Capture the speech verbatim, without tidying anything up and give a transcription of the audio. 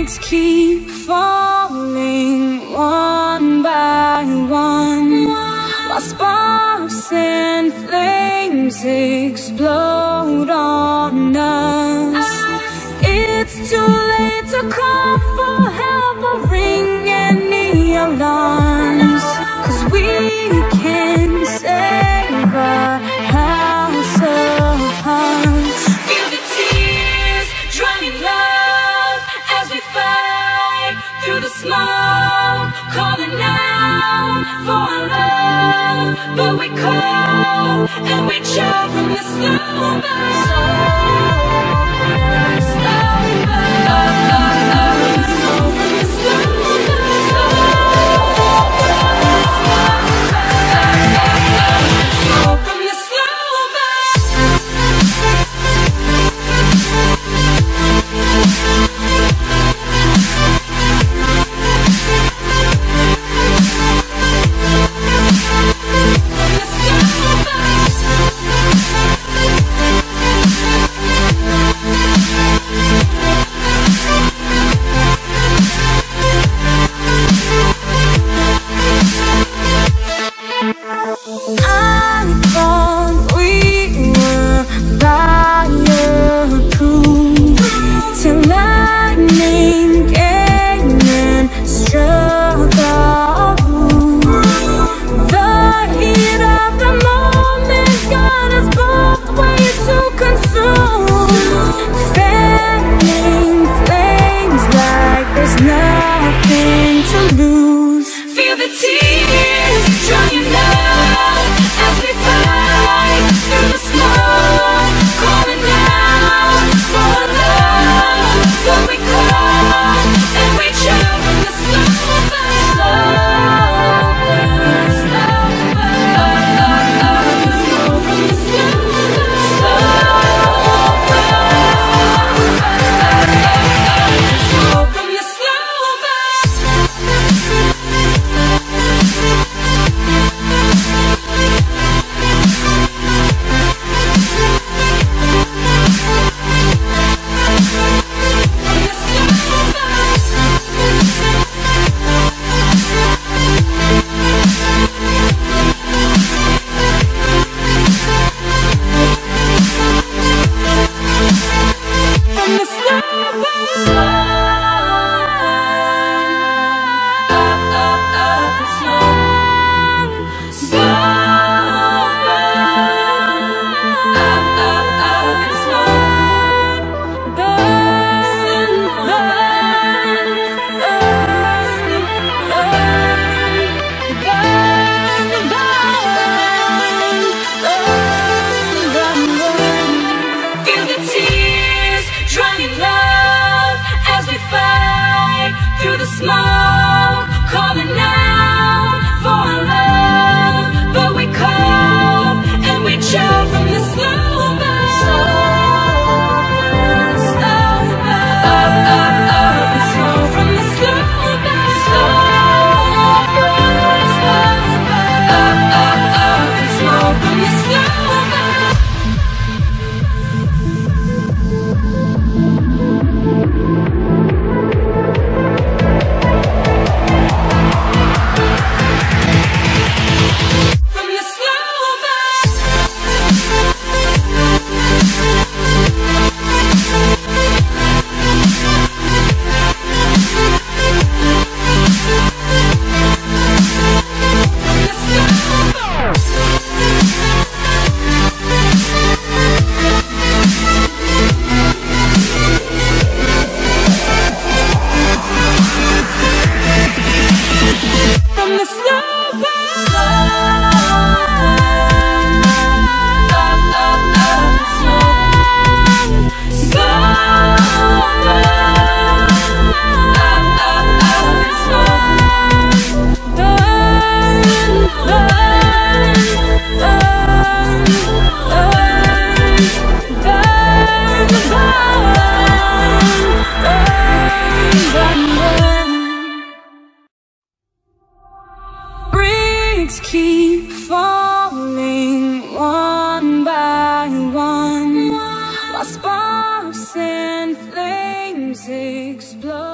Bricks keep falling one by one, while sparks and flames explode on us. It's too late to call for help or ring any alarms, 'cause we can save our house of hearts. Feel the tears drowning love as we fight through the smoke, calling out for our love, but we call and we choke from the slow burn. Slow burn, oh, oh, oh, slow from the slow burn. Slow burn, slow burn, oh, oh, oh, slow from the slow burn. I thought we were fireproof till lightning came and struck our roof. The heat of the moment got us both way too consumed, fanning flames like there's nothing to lose. Feel the tears drying up as we fight through the smoke, calling out for love, but we call and we choke from the slow burn. Slow burn, slow burn, oh, oh, oh, slow from the slow burn. Slow burn, slow burn, oh, oh, oh, slow from the slow burn. From the slow burn, slow up, up, up, and slow, slow up, up, up, and slow, burn, burn, burn, burn, burn, burn. Feel the tears drowning love as we fight through the smoke, calling out for our love, but we call and we choke from the slow burn. Slow burn, up, up, up, and slow from the slow burn. Slow burn, slow burn, up, up, up, and slow from the slow burn. From the slow burn. From the slow burn. Up, up, up, slow. Slow burn. Up, up, up, slow. Burn, burn, burn, burn, burn, burn, burn, burn. Bricks keep falling one by one, while sparks and flames explode.